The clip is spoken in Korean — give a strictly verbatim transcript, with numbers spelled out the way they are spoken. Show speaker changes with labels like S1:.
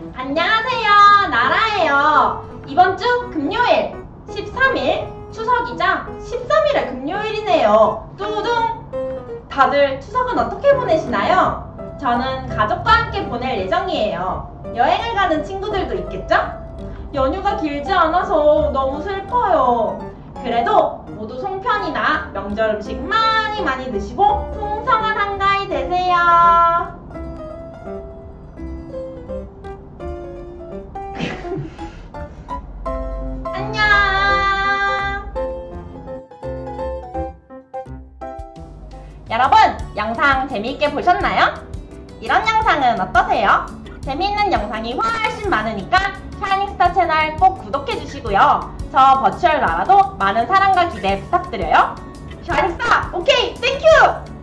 S1: 안녕하세요, 나라예요. 이번 주 금요일 십삼 일 추석이자 십삼 일에 금요일이네요. 뚜둥! 다들 추석은 어떻게 보내시나요? 저는 가족과 함께 보낼 예정이에요. 여행을 가는 친구들도 있겠죠? 연휴가 길지 않아서 너무 슬퍼요. 그래도 모두 송편이나 명절 음식 많이 많이 드시고 풍성한 한가위 되세요. 안녕. 여러분, 영상 재미있게 보셨나요? 이런 영상은 어떠세요? 재미있는 영상이 훨씬 많으니까 샤이닝스타 채널 꼭 구독해주시고요. 저 버추얼 나라도 많은 사랑과 기대 부탁드려요. 샤이닝스타 오케이 땡큐!